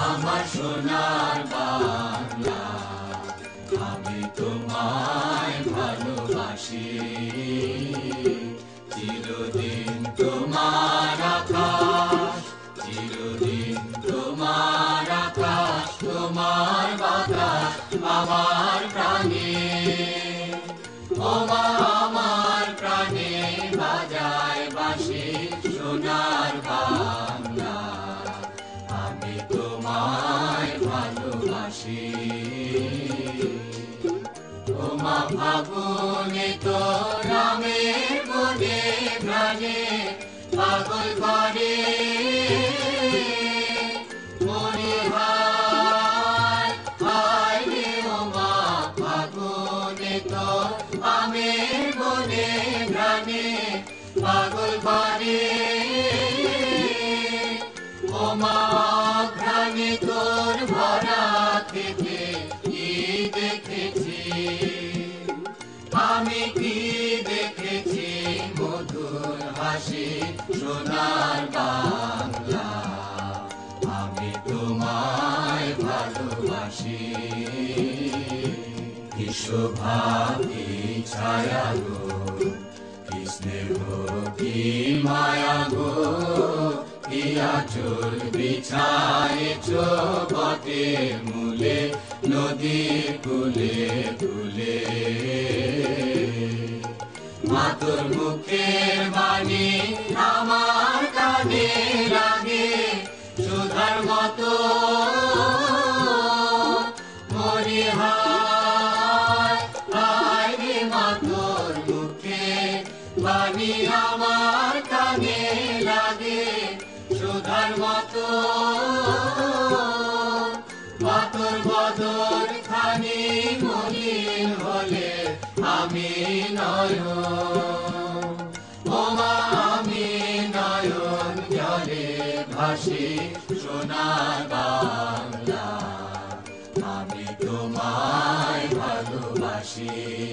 আমার সোনার বাংলা, আমি তোমায় ভালোবাসি। চিরদিন তোমার আকাশ, চিরদিন তোমার আকাশ, তোমার বাতাস আমার প্রাণে। ওমা আমার প্রাণে বাজায় বাঁশি সোনার বাংলা, আমি তোমায় ভালোবাসি। ওমা ফাগুনে তো রামের বনে প্রাণে পাগল করে মরি হায় হায় রে। ওমা ফাগুনে তো আমের বনে প্রাণে পাগল করে। ওমা ঘ্রাণে তোর ভরা থেকে কি দেখেছি, আমি কি দেখেছি মধুর হাসি সোনার বাংলা, আমি তোমায় ভালোবাসি। কি শোভা কি ছায়া গো, কি স্নেহ কি মায়া গো, কি আঁচল বিছায়েছ বটের মূলে নদীর কূলে কূলে। মা তোর মুখের বাণী আমার কানে লাগে সুধার মতো মরি হায় হায় রে। মা তোর মুখের বাণী আমার কানে লাগে সুধার মতো। মা তোর বদন খানি মলিন হলে আমি নয়ন, ওমা আমি নয়ন জলে ভাসি সোনার বাংলা, আমি তোমায় ভালোবাসি।